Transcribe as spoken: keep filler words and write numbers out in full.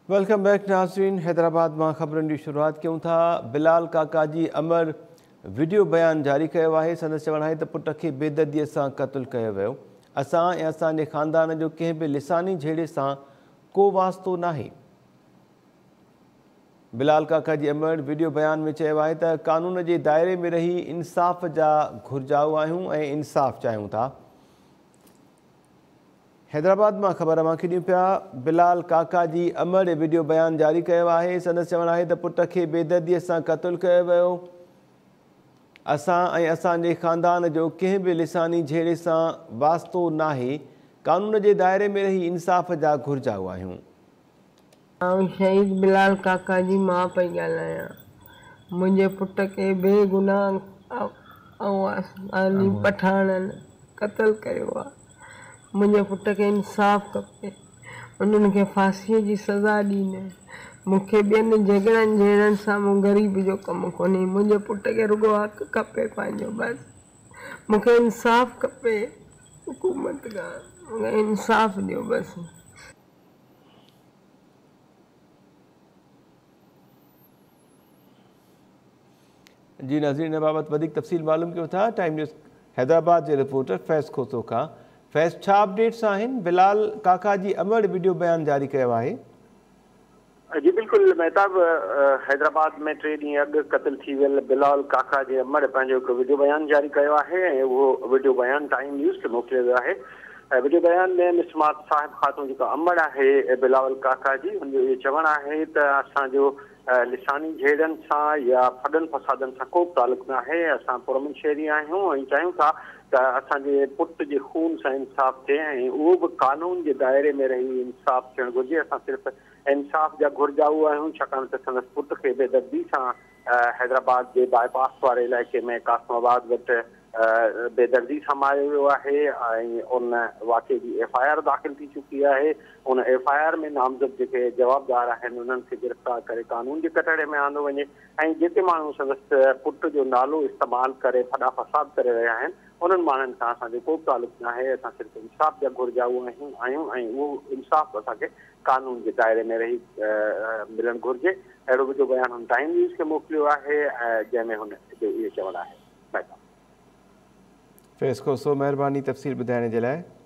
Welcome back नाज़रीन। हैदराबाद में खबरन की शुरुआत क्यों था। बिलाल काका जी अमर वीडियो बयान जारी किया है। संदसि चवण है तो पुट के बेदर्दीअ से क़त्ल किया वियो। असां ऐं असांजे ख़ानदान जो कंहिं भी लिसानी झेड़े से को वास्तो नाहे। बिलाल काका जी अमर वीडियो बयान में चयो है तो कानून के दायरे में रही इंसाफ़ जा घुरजाऊ आहियूं ऐं इंसाफ़ चाहियूं था। हैदराबाद में खबर मां ॾियूं पिया। बिलाल काका जी अमर वीडियो बयान जारी किया है। संदसि चवण है तो पुट के बेदर्दीअ से क़त्ल किया वियो। असां ऐं असांजे ख़ानदान जो कंहिं भी लिसानी झेड़े से वास्तो नाहे। कानून के दायरे में रही इंसाफ़ जा घुरजाऊ आहियूं। शहीद बिलाल काका जी मां पई ॻाल्हायां। मुंहिंजे पुट खे बेगुनाह अली पठाणनि क़त्ल कयो आहे। मुंहिंजे पुट खे इंसाफ़ खपे। उन्हनि खे फांसीअ जी सज़ा ॾींदे। मूंखे ॿियनि झगड़नि झेड़नि सां मूं ग़रीब जो कमु कोन्हे। मुंहिंजे पुट खे रुॻो हक़ खपे पंहिंजो बसि। मूंखे इंसाफ़ खपे। हुकूमत खां मूंखे इंसाफ़ ॾियो बसि। जी नाज़रीन, इन बाबत वधिक तफ़सील मालूम कयो था टाइम न्यूज़ हैदराबाद के रिपोर्टर फैज़ खोसो का। फैज़, छा अपडेट्स आहिनि? बिलाल काका जी अमर वीडियो बयान जारी किया है। जी बिल्कुल महताब, हैदराबाद में टे ॾींहं अॻु क़त्ल थी वियल बिलाल काका जे अमर पंहिंजो हिकु वीडियो बयान जारी किया है ऐं उहो वीडियो बयान टाइम न्यूज़ खे मोकिलियो वियो आहे। वीडियो बयान में मिसमात साहिब खातून जेका अमर है बिलाल काका जी, हुनजो इहो चवणु आहे त असांजो लिसानी झेड़नि सां या फॾनि फसादनि सां को बि तालुक़ न आहे। असां पुरमन शहरी आहियूं ऐं चाहियूं था त असांजे पुट जे खून सां इंसाफ़ थिए ऐं उहो बि कानून जे दायरे में रही इंसाफ़ थियणु घुरिजे। असां सिर्फ़ु इंसाफ़ जा घुरजाऊ आहियूं छाकाणि त संदसि पुट खे बेदर्दी सां हैदराबाद जे बाईपास वारे इलाइक़े में कासमाबाद वटि बेदर्दी सां मारियो वियो आहे ऐं उन वाक़े जी एफ आई आर दाख़िल थी चुकी है। उन एफ आई आर में नामज़द जेके जवाबदार आहिनि उन्हनि खे गिरफ़्तार करे कानून के कटड़े में आंदो वञे ऐं जेके माण्हू संदसि पुट जो नालो इस्तेमालु करे फॾा फसाद करे रहिया आहिनि उन्हनि माण्हुनि सां असांजो को बि तालुक़ न आहे। असां सिर्फ़ु इंसाफ़ जा घुरजाऊ आहियूं आहियूं ऐं उहो इंसाफ़ असांखे कानून के दायरे में रही मिलणु घुरिजे। अहिड़ो वीडियो बयान हुन टाइम न्यूज़ खे मोकिलियो आहे जंहिंमें हुन जो इहो चवणु आहे। फैज़ खोसो, महिरबानी तफ़सील ॿुधाइण जे लाइ।